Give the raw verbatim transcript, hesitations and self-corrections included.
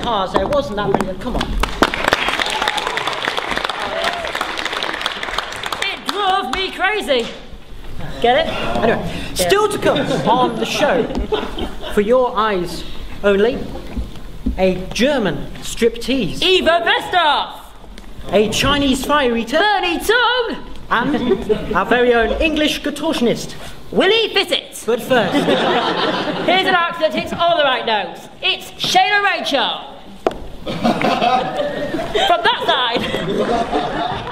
cars there, wasn't that brilliant? Come on. It drove me crazy. Get it? Anyway, still to come on the show, for your eyes only, a German striptease, Eva Vestoff, a Chinese fire eater, Bernie Tongue, and our very own English contortionist, Willie Fissett. But first, here's an act that hits all the right notes. It's Shayla Rachel. From that side.